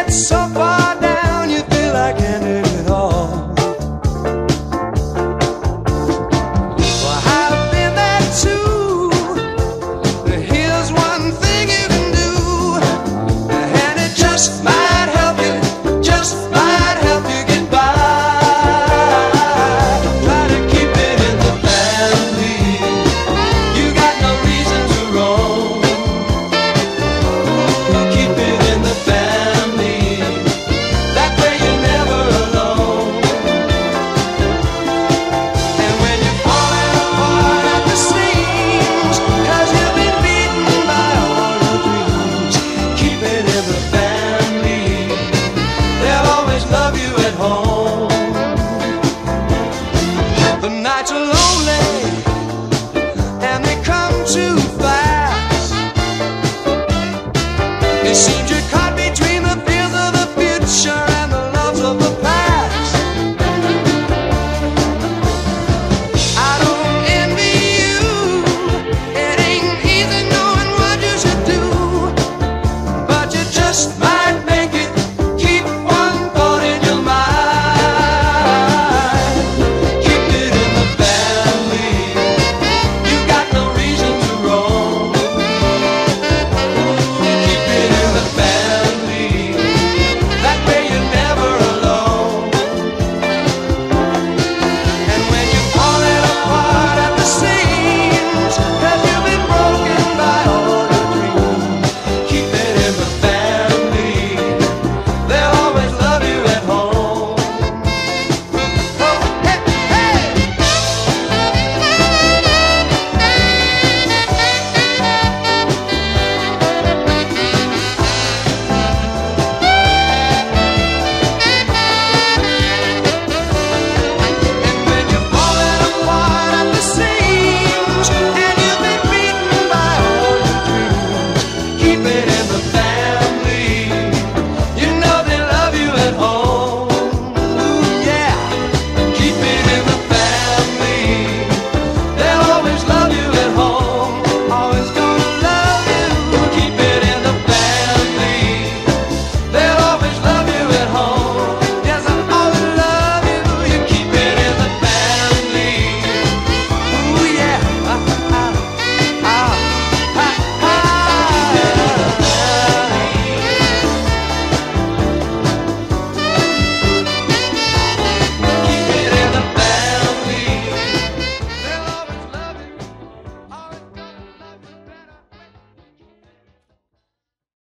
get so far down you feel like ending it all. Well, I've been there too. Here's one thing you can do, and it just might help you, just might help you get by. Try to keep it in the family. You got no reason to roam. Keep it in the family. That way you're never alone. And when you're falling apart at the seams, 'cause you've been beaten by all your dreams, keep it in the family. They'll always love you at home. The nights are lonely and they come too fast. It seems you're caught between the fears of the future and the loves of the past. I don't envy you. It ain't easy knowing what you should do, but you just